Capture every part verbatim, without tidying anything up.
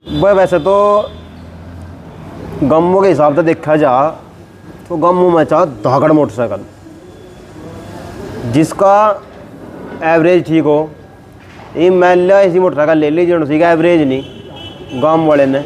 भाई वैसे तो गमों के हिसाब से देखा जा तो गमों में चाह धाकड़ मोटरसाइकिल जिसका एवरेज ठीक हो, ये मान लिया ऐसी मोटरसाइकिल ले लीजिए उसी का एवरेज नहीं, गांव वाले ने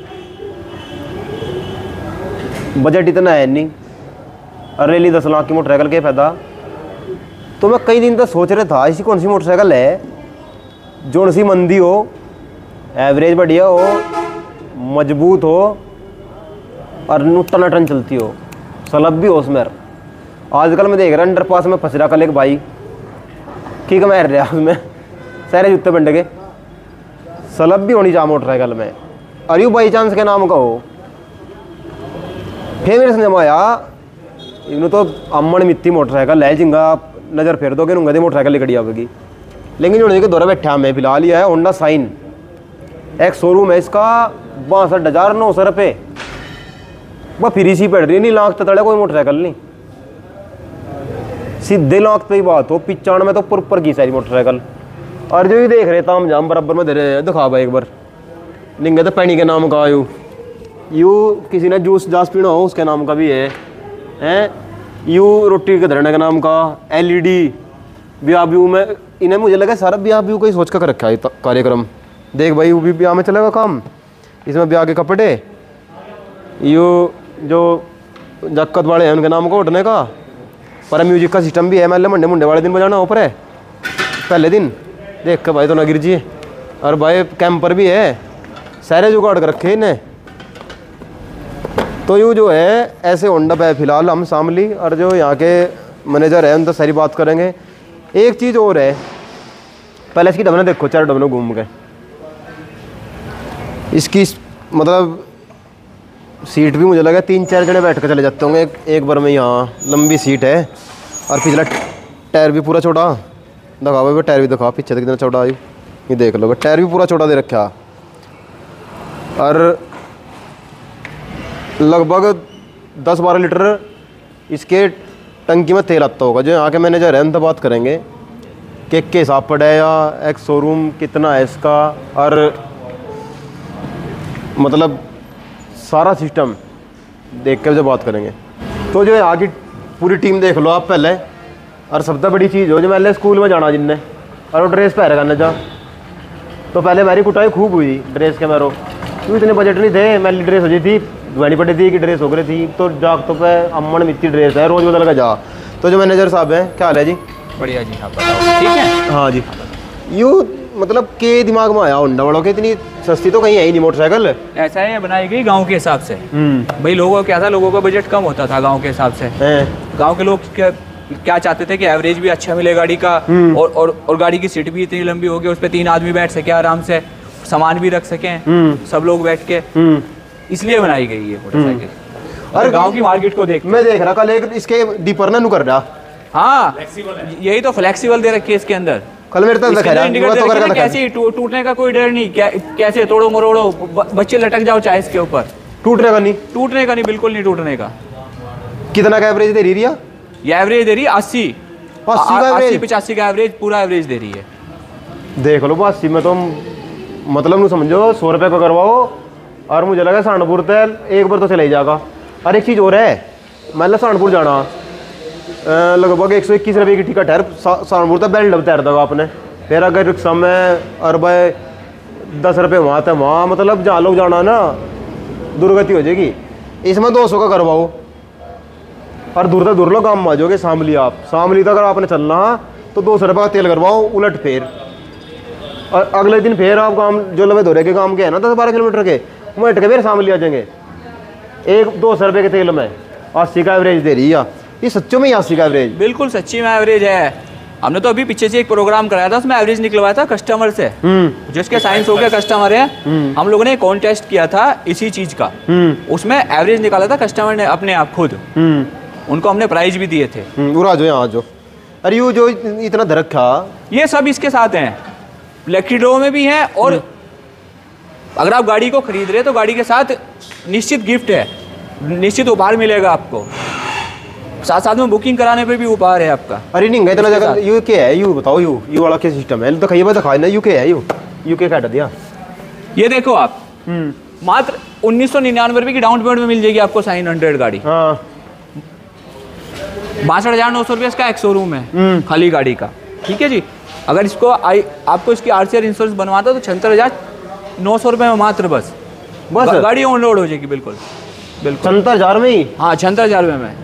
बजट इतना है नहीं और ले ली दस लाख की मोटरसाइकिल के फायदा। तो मैं कई दिन तक सोच रहा था ऐसी कौन सी मोटरसाइकिल है जो सी मंदी हो, एवरेज बढ़िया हो, मजबूत हो और टन टन चलती हो, सलब भी हो उसमें। आजकल मैं देख रहा अंडर पास में फंस रहा कल एक भाई की कमैर रहा उसमें सारे जूते बंड के, सलब भी होनी चाहिए मोटरसाइकिल में और यू बाई चांस के नाम का हो। फिर मेरे समझ में आया इन्हों तो अम्मन मित्ती मोटरसाइकिल है जिंगा नज़र फेर दोगे नूंगा दी मोटरसाइकिल लिखड़ी आवेगी, लेकिन जो दौरा बैठा मैं फिलहाल यह है होंडा साइन, एक शोरूम है इसका बासठ हज़ार नौ सौ रुपये, वह फ्री सी पड़ रही नहीं, लाख तड़े कोई मोटरसाइकिल नहीं, सीधे लाख पे ही बात हो, पिचानवे तो ऊपर ऊपर की सारी मोटरसाइकिल। और जो ये देख रहे ताम जाम बराबर में दे रहे दिखा भाई एक बार निंगे तो पैनी के नाम का यू यू किसी ने जूस जास पीना हो उसके नाम का भी है हैं, यू रोटी के धरने के नाम का, एल ई डी ब्याह ब्यू में इन्हें मुझे लगा सारा ब्याह ब्यू का ही सोच कर रखा है कार्यक्रम। देख भाई वो भी ब्याह में चलेगा काम, इसमें ब्याह के कपड़े, यू जो जक्कत वाले हैं उनके नाम को उठने का, पर म्यूजिक का सिस्टम भी है, मान लो मंडे मुंडे वाले दिन बजाना ऊपर है पहले दिन देख के भाई तो ना गिर जी। और भाई कैंपर भी है, सारे जुगाड़ कर रखे इन्हें। तो यूँ जो है ऐसे होंडा पे फिलहाल हम शामली और जो यहाँ के मैनेजर है उनसे सारी बात करेंगे। एक चीज़ और है, पहले इसकी डबने देखो, चार डबने घूम के इसकी मतलब सीट भी मुझे लगा तीन चार जने बैठ कर चले जाते होंगे एक, एक बार में। यहाँ लंबी सीट है और पिछला टायर भी पूरा छोटा दिखा भाई, टायर भी दिखा पीछे से कितना छोटा आयु, ये देख लो टायर भी पूरा छोटा दे रखा और लगभग दस बारह लीटर इसके टंकी में तेल आता होगा। जो यहाँ के मैनेजर है उनसे बात करेंगे कि के हिसाब पड़ा या एक शोरूम कितना है इसका, और मतलब सारा सिस्टम देख कर जो बात करेंगे। तो जो है आगे पूरी टीम देख लो आप पहले। और सबसे बड़ी चीज़ हो जो पहले स्कूल में जाना जिनने और वो ड्रेस पहन करने जा, तो पहले मेरी कुटाई खूब हुई ड्रेस के मेरो, क्योंकि इतने बजट नहीं थे, मेरी ड्रेस हो गई थी धुआनी पड़ी थी कि ड्रेस हो गई थी, तो जाग तो पे अम्मन मिट्टी ड्रेस है रोज़ बदल का जा। तो जो मैनेजर साहब हैं क्या हाल है जी? बढ़िया जी, आप बताओ। ठीक है हाँ जी। यूँ मतलब के दिमाग में आया होंडा वालों के इतनी सस्ती तो कहीं है ही नहीं मोटरसाइकिल। ऐसा है बनाई गई गांव के हिसाब से, भाई लोगों को क्या था, लोगों का बजट कम होता था गांव के हिसाब से। गांव के लोग क्या क्या चाहते थे कि एवरेज भी अच्छा मिले गाड़ी का, और और और गाड़ी की सीट भी इतनी लंबी हो गई उस पर तीन आदमी बैठ सके आराम से, सामान भी रख सकें सब लोग बैठ के, इसलिए बनाई गई है मोटरसाइकिल। और गांव की मार्केट को देख मैं देख रहा कल एक इसके डीपर ना कर रहा, हाँ यही तो फ्लेक्सिबल दे रखी है इसके अंदर। कल मेरे तक दिखा रहा है कैसे टूटने का कोई डर नहीं, कैसे तोड़ो मरोड़ो बच्चे लटक जाओ चाहे इसके ऊपर, टूटने का नहीं, टूटने का नहीं, बिल्कुल नहीं टूटने का। कितना का एवरेज दे रही है ये? एवरेज दे रही है अस्सी अस्सी पचासी का एवरेज, पूरा एवरेज दे रही है। देख लो अस्सी में तो मतलब नहीं समझो सौ रुपये का करवाओ और मुझे लगा सहारनपुर तेल एक बार तो चला ही जाएगा। और एक चीज़ और है, मैं सहारनपुर जाना लगभग एक सौ इक्कीस रुपये की टिकट है सहारनपुर तक बेल्ट तैर दो आपने, फिर अगर रिक्शा में और भाई दस रुपये वहाँ तक वहाँ मतलब जहाँ लोग जाना ना दुर्गति हो जाएगी। इसमें दो सौ का करवाओ और दूर तक दूर लो गाँव में आ जाओगे शामली, आप शामली तक अगर आपने चलना तो दो सौ रुपये का तेल करवाओ उलट फेर, और अगले दिन फिर आप गाँव जो लवे धोरे के गाँव के है ना दस बारह किलोमीटर के वहाँ हट के फिर शामली आ जाएंगे। एक दो सौ रुपये के तेल में अस्सी का एवरेज दे रही है, ये सच्चों में अस्सी का एवरेज? बिल्कुल सच्ची में एवरेज है। हमने तो अभी पीछे से एक प्रोग्राम कराया था, उसमें एवरेज निकलवाया था कस्टमर से, जिसके साइंस हो गया कस्टमर है। हम लोगों ने कॉन्टेस्ट किया था इसी चीज का, उसमें एवरेज निकाला था कस्टमर ने अपने आप खुद, उनको हमने प्राइज भी दिए थे। जो यहाँ जो अरे यू जो इतना धरखा ये सब इसके साथ हैं, इलेक्ट्रिडो में भी है, और अगर आप गाड़ी को खरीद रहे तो गाड़ी के साथ निश्चित गिफ्ट है, निश्चित उपहार मिलेगा आपको, साथ साथ में बुकिंग कराने पे भी उपहार है आपका। अरे नहीं इतना जगह यू के है, यू बताओ यू यू वाला क्या सिस्टम है? तो खाइए दिखाई ना यू के है, यू यू के काट दिया। ये देखो आप, मात्र उन्नीस सौ निन्यानवे रुपये की डाउन पेमेंट में मिल जाएगी आपको साइन हंड्रेड गाड़ी। हाँ बासठ हजार नौ सौ रुपये इसका एक शोरूम है खाली गाड़ी का, ठीक है जी। अगर इसको आई आपको इसकी आरसीआर इंश्योरेंस बनवाता तो छिहत्तर हजार नौ सौ रुपये में मात्र बस बस गा, गाड़ी ऑन रोड हो जाएगी। बिल्कुल बिल्कुल छिहत्तर हजार में ही। हाँ छिहत्तर हजार रुपये में।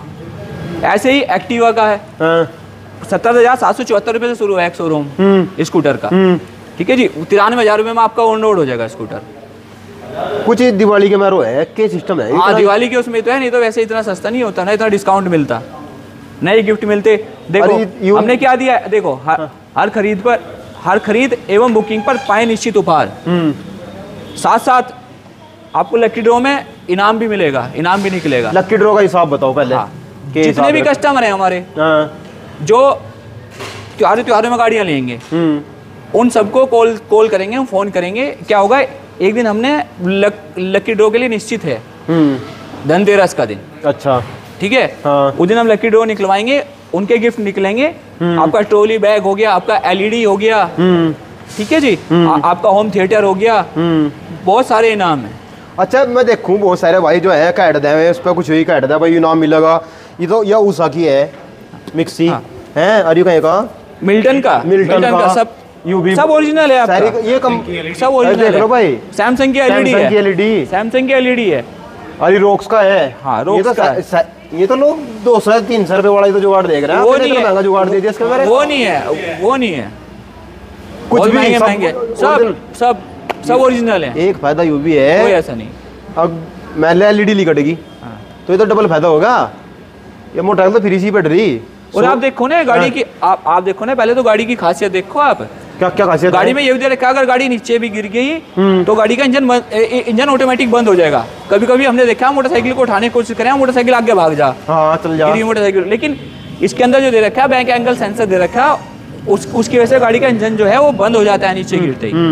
ऐसे ही एक्टिवा का है, हाँ सत्तर हजार सात सौ चौहत्तर रुपये से शुरू है एक शोरूम स्कूटर का, ठीक है जी। तिरानवे हजार रुपये में आपका ऑन रोड हो जाएगा स्कूटर। कुछ दिवाली के मारो है के सिस्टम है। हाँ दिवाली के उसमें तो है, नहीं तो वैसे इतना सस्ता नहीं होता ना, इतना डिस्काउंट मिलता, नए गिफ्ट मिलते। देखो हमने क्या दिया है, देखो हर, हाँ। हर खरीद पर हर खरीद एवं बुकिंग पर पाए निश्चित उपहार, साथ साथ आपको लकी ड्रॉ में इनाम भी मिलेगा, इनाम भी निकलेगा। लकी ड्रॉ का हिसाब बताओ पहले। हाँ। जितने भी कस्टमर हैं हमारे, हाँ। जो त्योहारों त्योहारों में गाड़ियाँ लेंगे उन सबको कॉल कॉल करेंगे, हम फोन करेंगे। क्या होगा, एक दिन हमने लक, लकी ड्रॉ के लिए निश्चित है धनतेरस का दिन, अच्छा ठीक है, हाँ। उस दिन हम लकी ड्रॉ निकलवाएंगे, उनके गिफ्ट निकलेंगे। आपका ट्रॉली बैग हो गया, आपका एलईडी हो गया, ठीक है जी, आ, आपका होम थिएटर हो गया, बहुत सारे इनाम है। अच्छा मैं देखूं बहुत सारे भाई जो है कैट दे उस पर कुछ भी कैट दे भाई इनाम मिलेगा। ये तो यह उषा की है मिक्सी, हाँ। है और ये कहीं का मिल्टन का मिल्टन, मिल्टन का, का सब यूबी सब ओरिजिनल है आपका, ये कम सब ओरिजिनल है भाई। सैमसंग की एलईडी है, एलईडी सैमसंग की एलईडी है। अरे रोक्स का है, हाँ रोक्स का है। ये तो लोग दो सौ तीन सौ रुपए वाला ही तो जुगाड़ देख रहे हैं, वो नहीं है, महंगा जुगाड़ दे दिया इसके बारे। वो नहीं है, वो नहीं है, कुछ भी महंगे महंगे सब सब सब ओरिजिनल है। एक फायदा यू भी है, कोई ऐसा नहीं। अब मैं एलईडी ली कटेगी तो ये तो डबल फायदा होगा, ये मोटर तो फ्री सी बैटरी। और आप देखो ना गाड़ी की, आप आप देखो ना पहले तो गाड़ी की खासियत देखो आप, क्या क्या खासियत गाड़ी में ये भी दे रखा है, अगर गाड़ी नीचे भी गिर गई तो गाड़ी का इंजन इंजन ऑटोमेटिक बंद हो जाएगा। कभी कभी हमने देखा मोटरसाइकिल को उठाने की कोशिश करें, मोटरसाइकिल आगे भाग जा, हाँ चल जा मोटरसाइकिल, लेकिन इसके अंदर जो दे रखा है बैंक एंगल सेंसर दे रखा है, उस उसकी वजह से गाड़ी का इंजन जो है वो बंद हो जाता है नीचे गिरते ही।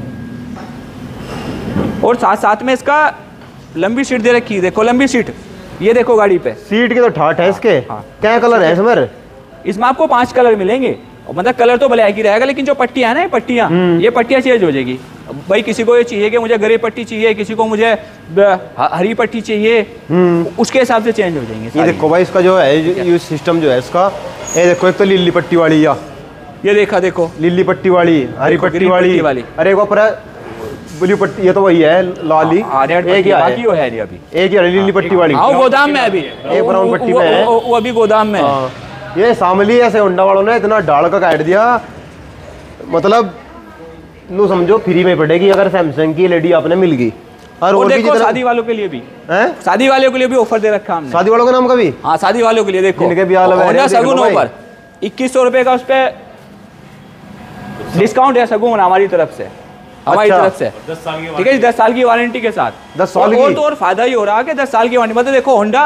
और साथ साथ में इसका लंबी सीट दे रखी है, देखो लंबी सीट, ये देखो गाड़ी पे सीट की तो ठाठ है इसके, हाँ। क्या कलर है इसमें? इसमें आपको पांच कलर मिलेंगे, मतलब कलर तो ब्लैक ही रहेगा, लेकिन जो पट्टियां है ना, ये पट्टियां ये पट्टियां चेंज हो जाएगी भाई। किसी को ये चाहिए कि मुझे ग्रे पट्टी चाहिए, किसी को मुझे हरी पट्टी चाहिए, उसके हिसाब से चेंज हो जाएंगे। ये देखो भाई इसका जो है ये सिस्टम जो है इसका, ये देखो एक तो लीली पट्टी वाली, या ये देखा देखो लीली पट्टी वाली, हरी पट्टी वाली, अरे एक ऊपर ब्लू पट्टी, ये तो वही है लाली, एक ही है अभी, एक ही लीली पट्टी वाली, हाँ गोदाम में अभी, एक ब्राउन पट्टी में है, वो अभी गोदाम में। ये शामली ऐसे होंडा वालों ने इतना डाल का काट दिया, मतलब नो समझो फ्री में पड़ेगी अगर सैमसंग की एलईडी आपने मिल गई। और, और देखो शादी वालों के लिए भी है, शादी वालों के लिए भी ऑफर दे रखा हमने, शादी वालों का नाम का भी, हाँ शादी वालों के लिए देखो इनके भी होंडा सगुन ऑफर इक्कीस सौ रुपए का, उस पर डिस्काउंट है सगुन हमारी तरफ से, हमारी अच्छा। तरफ से, ठीक है, दस साल की वारंटी के साथ, दस साल और, की? तो और फायदा ही हो रहा है कि दस साल की वारंटी, मतलब देखो होंडा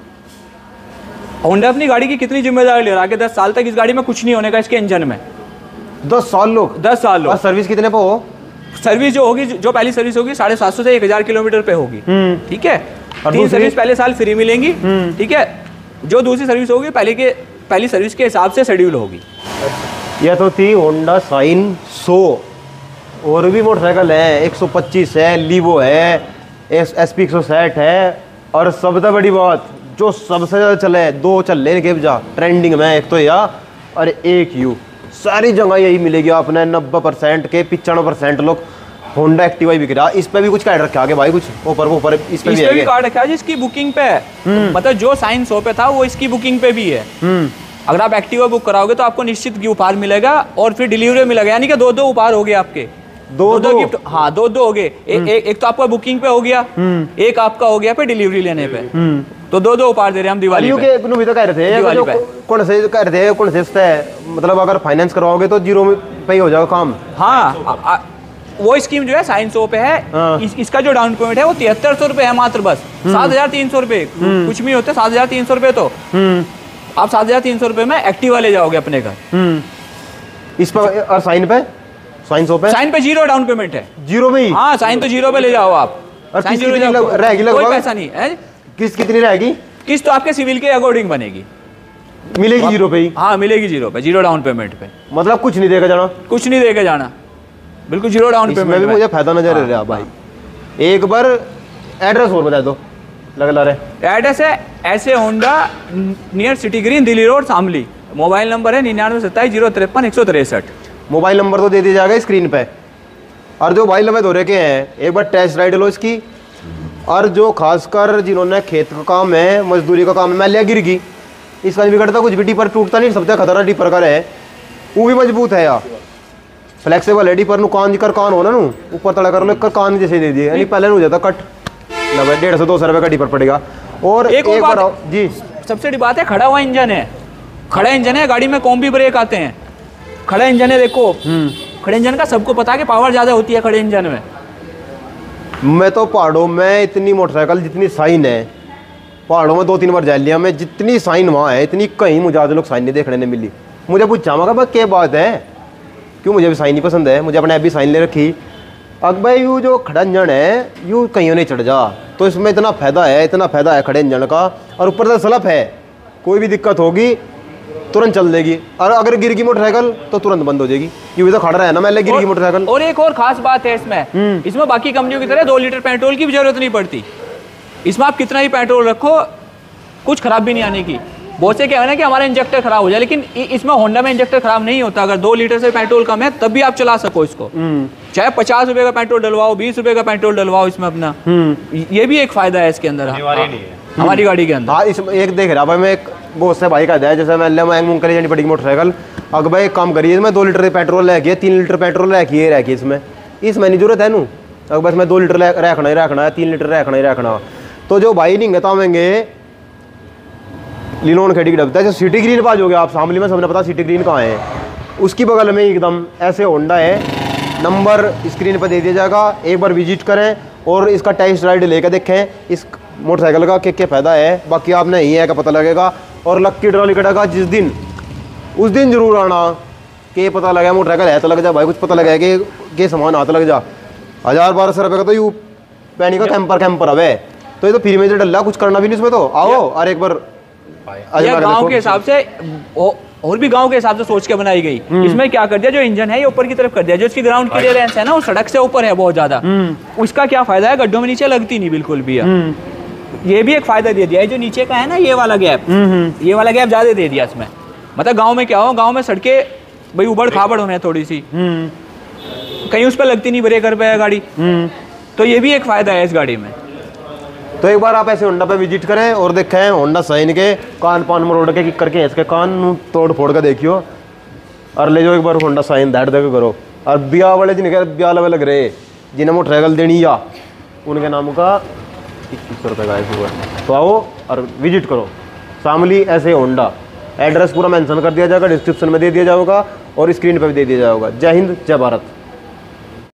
होंडा अपनी गाड़ी की कितनी जिम्मेदारी ले रहा है कि दस साल तक इस गाड़ी में कुछ नहीं होने का, इसके इंजन में दस साल लोग दस साल लोग। और सर्विस कितने पे हो? सर्विस जो होगी, जो पहली सर्विस होगी साढ़े सात सौ से एक हजार किलोमीटर पे होगी, ठीक है, और तीन सर्विस पहले साल फ्री मिलेंगी, ठीक है, जो दूसरी सर्विस होगी पहले के पहली सर्विस के हिसाब से शेड्यूल होगी। यह तो थी होंडा साइन सौ, और भी मोटरसाइकिल है, एक सौ पच्चीस है, लीवो है, एस पी एक सौ साठ है, और सबसे बड़ी बात जो सबसे ज़्यादा चले, दो चल रहे के जा ट्रेंडिंग में, एक तो या और एक यू, सारी जगह यही मिलेगी आपने। नब्बे परसेंट के पिचानवे परसेंट लोग होंडा एक्टिवा बिक रहा। इस पे भी कुछ कार्ड रखा आगे भाई, कुछ ऊपर ऊपर इस पे भी, भी कार्ड रखा है जिसकी बुकिंग पे है, मतलब जो साइन सौ पे था वो इसकी बुकिंग पे भी है। अगर आप एक्टिवा बुक कराओगे तो आपको निश्चित उपहार मिलेगा, और फिर डिलीवरी मिलेगा, यानी कि दो दो उपहार हो गए आपके, दो दो गिफ्ट, हाँ दो दो हो गए, एक एक तो आपका बुकिंग पे हो गया, एक आपका हो गया पे डिलीवरी लेने पे, तो दो दो उपहार दे रहे हैं हम दिवाली पे। के भी तो कह रहे थे कौन से कह रहे थे कौन से मतलब अगर फाइनेंस करवाओगे तो जीरो में पे हो जाएगा काम। हाँ वो स्कीम जो है साइन सौ पे है, इस, इसका जो डाउन पेमेंट है वो तिहत्तर सौ रुपए है मात्र, बस सात हजार तीन सौ रुपए कुछ भी होते, सात हजार तीन सौ रुपए तो आप सात हजार तीन सौ रुपए में एक्टिवा ले जाओगे अपने घर। इस पर और साइन पे साइन सौ पे साइन पे जीरो डाउन पेमेंट है, जीरो में ही, हाँ साइन तो जीरो पे ले जाओ आप, और किस कितनी रहेगी, कोई पैसा नहीं है, किस कितनी रहेगी, किस तो आपके सिविल के अकॉर्डिंग बनेगी, मिलेगी जीरो पे ही, हाँ मिलेगी जीरो पे, जीरो डाउन पेमेंट पे, मतलब कुछ नहीं देगा जाना, कुछ नहीं देगा जाना, बिल्कुल जीरो डाउन पेमेंट में भी मुझे फायदा नजर आ रहा है भाई। एक बार एड्रेस और बता दो, लग ला रहे। एड्रेस है ऐसे Honda near City Green, Delhi road, Shamli. Mobile number है निन्यानवे सत्ताईस जीरो तिरपन एक सौ तिरसठ। मोबाइल नंबर तो दे दिया जाएगा स्क्रीन पे। और जो भाई लंबे दौरे के हैं, एक बार टेस्ट राइड लो इसकी। और जो खासकर जिन्होंने खेत का काम है, मजदूरी का काम है, मैलिया गिर गई, इसका नहीं बिगड़ता कुछ भी, डिपर टूटता नहीं, सबसे खतरा डिपर का है, वो भी मजबूत है यार, फ्लैक्सीबल है। डिपर कान कर कान हो ना नू ऊपर तड़ा कर लो, कर कान जैसे दे दिए, यानी पहले हो जाता कट लगे डेढ़ सौ दो सौ रुपये का डिपर पड़ेगा। और एक, एक और बार जी सबसे बड़ी बात है, खड़ा हुआ इंजन है, खड़ा इंजन है, गाड़ी में कॉम्बी ब्रेक आते हैं, खड़ा इंजन है। देखो खड़े इंजन का सबको पता है कि पावर ज़्यादा होती है खड़े इंजन में। मैं तो पहाड़ों में इतनी मोटरसाइकिल जितनी साइन है, पहाड़ों में दो तीन बार जा लिया मैं, जितनी साइन वहाँ है इतनी कहीं मुझे आज लोग साइन नहीं देखने नहीं मिली। मुझे पूछा मगर भाई क्या बात है, क्यों मुझे भी साइन नहीं पसंद है, मुझे अपने ऐप भी साइन ले रखी। अब भाई यू जो खड़ा इंजन है यू कहीं नहीं चढ़ जा, तो इसमें इतना फ़ायदा है, इतना फ़ायदा है खड़े इंजन का। और ऊपर से स्लप है, कोई भी दिक्कत होगी तुरंत चल देगी, और अगर गिर गई मोटरसाइकिल तो तुरंत बंद हो जाएगी, क्योंकि तो खड़ा रहा है ना, मैं गिर गई मोटरसाइकिल। और एक और खास बात है इसमें, इसमें बाकी कंपनियों की तरह दो लीटर पेट्रोल की भी जरूरत नहीं पड़ती। इसमें आप कितना ही पेट्रोल रखो कुछ खराब भी नहीं आने की। बहुत से क्या है ना कि हमारा इंजेक्टर खराब हो जाए, लेकिन इसमें होंडा में इंजेक्टर खराब नहीं होता। अगर दो लीटर से पेट्रोल कम है तब भी आप चला सको इसको, चाहे पचास रुपए का पेट्रोल डलवाओ, बीस रुपए का पेट्रोल डलवाओ इसमें अपना, ये भी एक फायदा है इसके अंदर हमारी गाड़ी के अंदर। हाँ इसमें एक देख रहा भाई, मैं एक बहुत से भाई का है, जैसे मैं ले मैं मूंग करी जानी पड़ेगी मोटरसाइकिल, अगर भाई एक काम करिए, इसमें दो लीटर पेट्रोल रखिए, तीन लीटर पेट्रोल रखिए रखिए इसमें इसमें नहीं जरूरत है नू, अगर बस मैं दो लीटर रखना ही रखना है, तीन लीटर रखना ही रखना। तो जो भाई नहीं बतावेंगे लिनोन खेड़ी की डबता है, जो सिटी ग्रीन पास हो गया, आप शामली में सबने पता सिटी ग्रीन कहाँ है, उसकी बगल में एकदम ऐसे होंडा है, नंबर स्क्रीन पर दे दिया जाएगा। एक बार विजिट करें और इसका टेस्ट राइड लेकर देखें इस मोटरसाइकिल का क्या क्या फ़ायदा है, बाकी आपने यही है का पता लगेगा। और लक्की ड्रॉ निकलेगा जिस दिन, उस दिन जरूर आना कि पता लगा मोटरसाइकिल है तो लग जा भाई, कुछ पता लगा कि के सामान हाथ लग जा। हज़ार बारह सौ रुपये का तो यू पैनी का कैंपर कैंपर अवे, तो ये तो फ्री में से डल्ला, कुछ करना भी नहीं इसमें, तो आओ और एक बार गांव के हिसाब से और भी गांव के हिसाब से सोच के बनाई गई। इसमें क्या कर दिया, जो इंजन है ये ऊपर की तरफ कर दिया, जो इसकी ग्राउंड क्लियरेंस है ना वो सड़क से ऊपर है बहुत ज्यादा, उसका क्या फायदा है, गड्ढों में नीचे लगती नहीं बिल्कुल भी है। ये भी एक फायदा दे दिया है, जो नीचे का है ना ये वाला गैप, ये वाला गैप ज्यादा दे दिया इसमें। मतलब गाँव में क्या हो, गाँव में सड़कें भाई उबड़ खाबड़ होने थोड़ी सी, कहीं उस पर लगती नहीं ब्रेकर पे है गाड़ी, तो ये भी एक फायदा है इस गाड़ी में। तो एक बार आप ऐसे होंडा पे विजिट करें और देखें होंडा साइन के कान पान मरोड़ के किक करके इसके कान तोड़ फोड़ के देखियो और ले जाओ एक बार होंडा साइन दैट देकर करो। और ब्याह वाले जिनके ब्याह वाले लग रहे जिन्हें मोटरसाइकिल देनी या उनके नाम का इक्कीस सौ रुपये का है, तो आओ और विजिट करो शामली ऐसे होंडा। एड्रेस पूरा मेंशन कर दिया जाएगा, डिस्क्रिप्शन में दे दिया जाएगा और स्क्रीन पर भी दे दिया जाएगा। जय हिंद जय भारत।